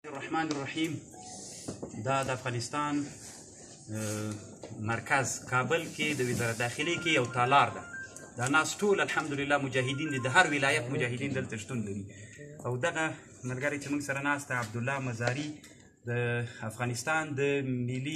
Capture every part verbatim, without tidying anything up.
الرحمن الرحیم دا د افغانستان مرکز کابل کې د وزارت داخلي کې یو تالار ده. دا ناس ټول الحمدلله مجاهدین دي، د هر ولایت مجاهدین دلته شتون لري. او دغه ملګری چې موږ سره ناست دی عبدالله مزاري د افغانستان د ملي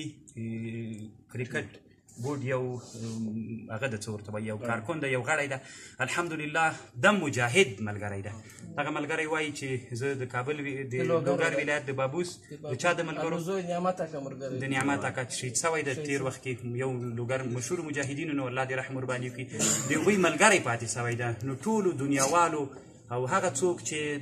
کرکټ بورډ یو هغه د څه ورته وایي یو کارکون ده، یو غړی ده. الحمدلله د مجاهد ملګری ده. هغه ملګری وایي چې زه د کابل د لوګر ولایت د بابوس د چا د ملګرو د نعمت اکا چې شهید سوی د تېر وخت کې یو لوګر مشهور مجاهدینو نو الله دې رحم ورباندې وکړي، د هغوی ملګری پاتې سوی ده. نو ټولو دنیاوالو او هغه څوک چې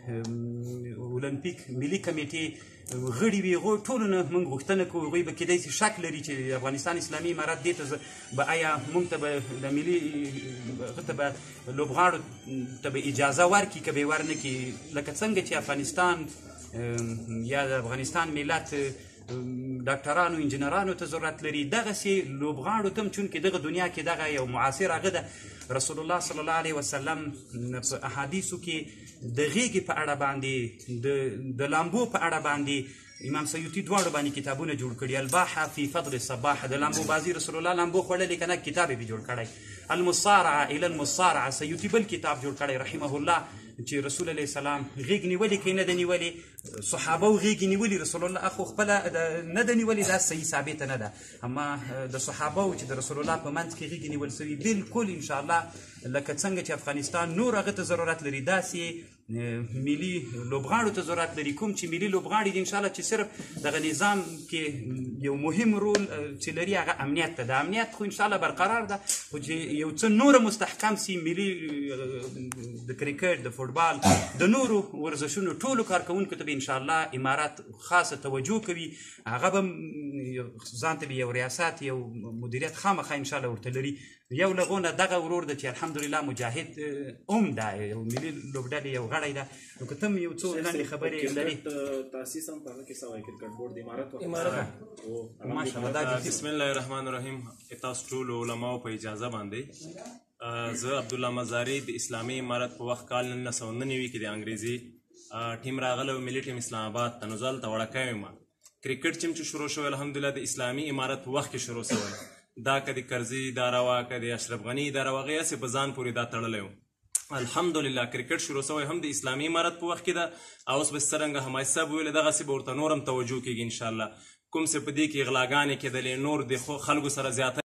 د اولمپیک ملي کمیټې غړي وي هغوی ټولو نه موږ غوښتنه کوو هغوی به کیدای شي شک لري چې افغانستان اسلامي امارت دې ته به آیا موږ ته به د ملي هغه ته به لوبغاړو ته به اجازه ورکړي که به یې ورنکړي، لکه څنګه چې افغانستان یا د افغانستان ملت ډاکټرانو انجینرانو ته ضرورت لري، دغسې لوبغاړو ته هم چونکې دغه دنیا کې دغه یو معاصر هغه ده. رسول الله صلی الله علیه وسلم په احادیثو کې د غیږې په اړه باندې د لامبو په اړه باندې امام سیوطي دواړو باندې کتابونه جوړ کړي. الباحه فی فضل الصباح، د لامبو بازي رسول الله لامبو خوړلې که نه کتاب یې جوړ کړی. المصارعه الی المصارعه سیوطي بل کتاب جوړ کړی رحمه الله چې رسول الله سلام غیږ نیولې که نه ده نیولې، صحابه و غیږ نیولې، رسول الله خو خپله نه ده نیولې، دا صحیح ثابته نه ده. اما د صحابه و چې د رسول الله په منځ کې غیږ نیول سوي بالکل انشاءالله لکه څنګه چې افغانستان نور هغه ته ضرورت لري داسې ملي لوبغاړو ته ضرورت لري. کوم چې ملي لوبغاړي دي انشاءالله چې صرف دغه نظام کې یو مهم رول چې لري هغه امنیت ته ده. امنیت خو انشاءالله برقرار ده، خو چې یو څه نوره مستحکم سي ملي د کرکټ د فوټبال د نورو ورزشونو ټولو کارکوونکو ته به انشاءالله امارات خاصه توجه کوي. هغه به ځان ته به یو ریاست یو مدیریت خامخا انشاءالله ورته لري. یو لغونه دغه ورور ده چې الحمدلله مجاهد ام ده، یو ملي لوبډلې یو غړی ده. نو که ته هم یو څو لنډې خبرې لري. تاسیس هم په هغه کې سوی کرکټ بورډ د امارت ماشاءالله دا بسم الله الرحمن الرحیم. تاسو ټولو علماو په اجازه باندې زه عبدالله مزاري د اسلامي امارت په وخت کال نولس سوه نوي کې د انګریزي ټیم راغلی و ملي ټیم اسلام آباد ته. نو زه هلته وړکی یم. کرکټ ټیم چې شروع شوی الحمدلله د اسلامي امارت په وخت کې شروع شوی. دا که د کرزي اداره وه که د اشرف غني اداره وه هغې هسې په ځان پورې دا تړلی و. الحمدلله کرکټ شروع شوی هم د اسلامي امارت په وخت کې ده، او اوس به څرنګه حمایت صاحب ویلې دغسې به ورته نور هم توجه کېږي انشاءالله. کوم څه په دې کې غلاګانې کېدلې نور د خلکو سره زیاته